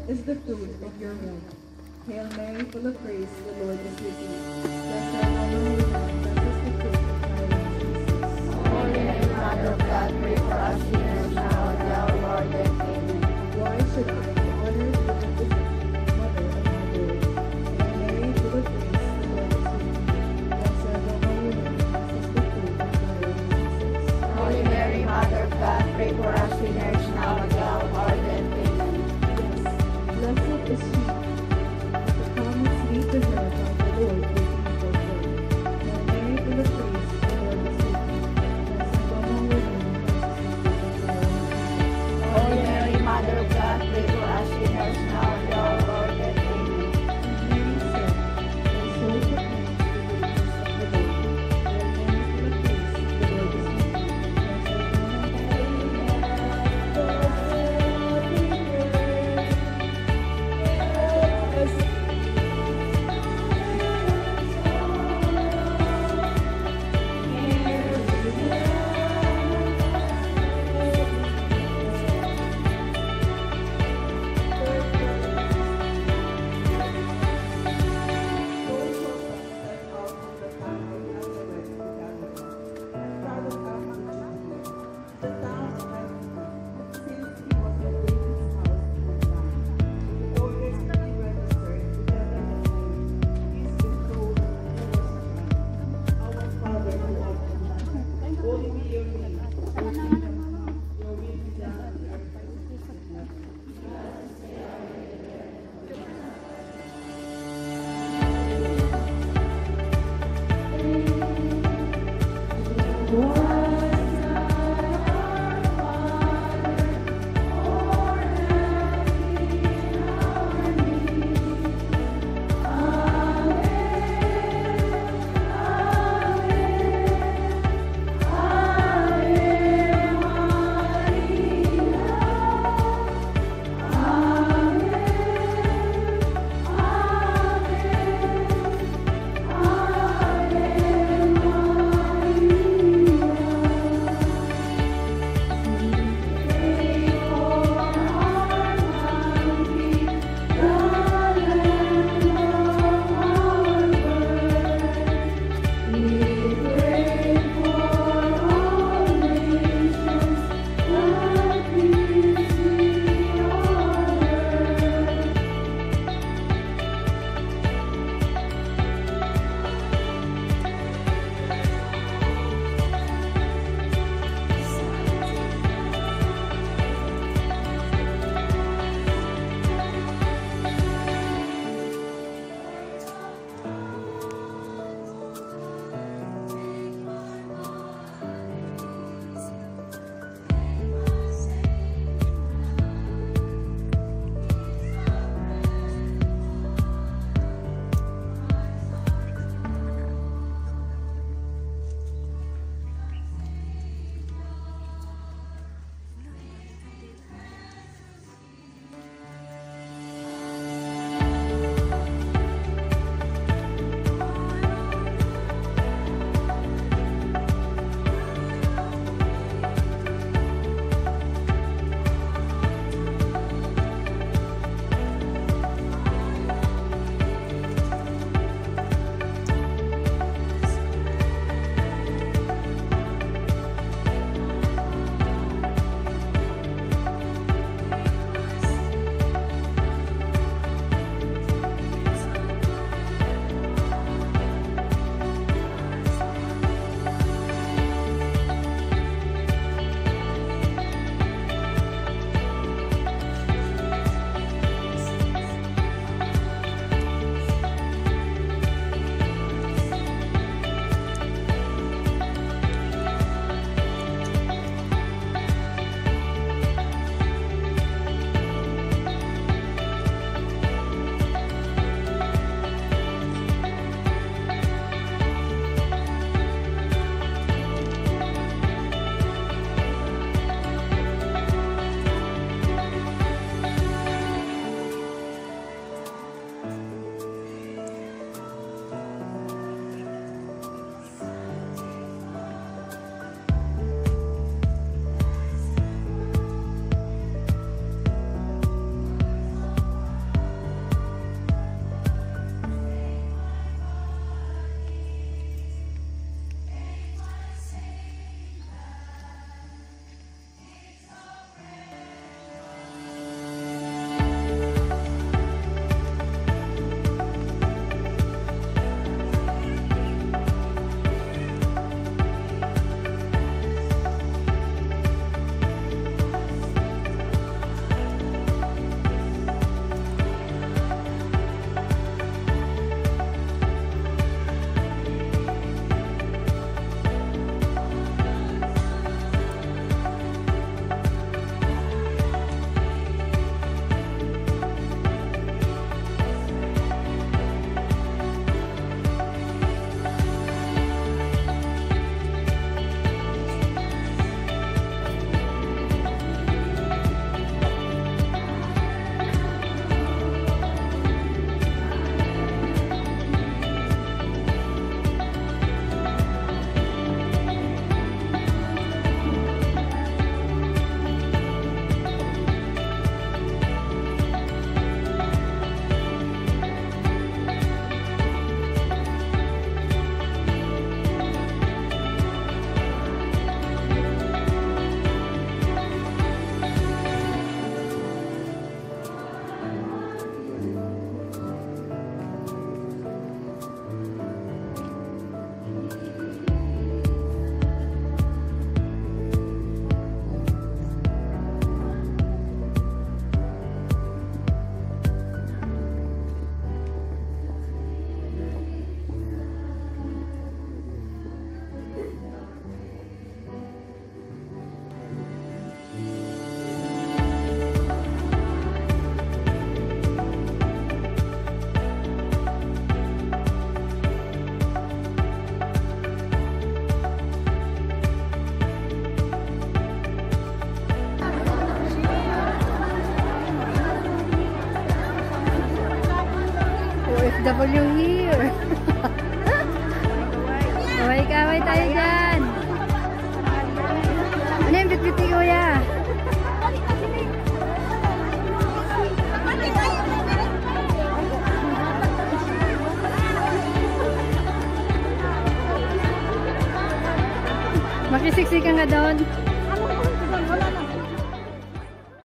is the fruit of your womb. Hail Mary, full of grace, the Lord is with you. Blessed are you among women, blessed is the fruit of thy womb, Jesus. Holy Mary, Mother of God, pray for us sinners now and at our hour of death. Amen. Why should I be honored with the position of Mother of my Lord? Hail Mary, full of grace, the Lord is with you. Blessed are you among women, blessed is the fruit of thy womb, Jesus. Holy Mary, Mother of God, pray for us sinners now and at our hour of death. Amen. Yes, blessed is she, that the promise made to her by the Lord will be kayo dyan. Ano yung bitbit ni Kuya? Makisiksikan ka doon.